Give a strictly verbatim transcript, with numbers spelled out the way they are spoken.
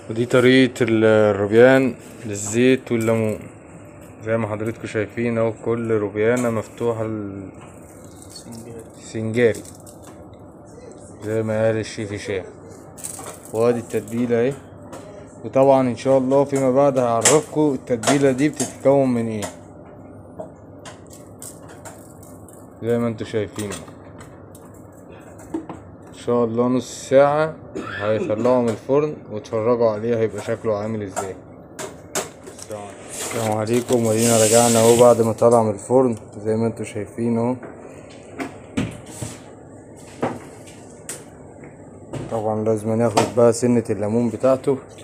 ودي طريقة الروبيان للزيت والليمون. زي ما حضرتكم شايفين اهو، كل روبيانة مفتوحة السنجاري زي ما قال الشيف هشام. وادي التتبيلة اهي. وطبعا ان شاء الله فيما بعد هعرفكم التتبيلة دي بتتكون من ايه، زي ما انتوا شايفين. ان شاء الله نص ساعة هيطلعوا من الفرن واتفرجوا عليه هيبقى شكله عامل ازاي. السلام عليكم، ودينا رجعنا اهو بعد ما طلع من الفرن زي ما انتوا شايفين اهو. طبعا لازم ناخد بقى سنة الليمون بتاعته.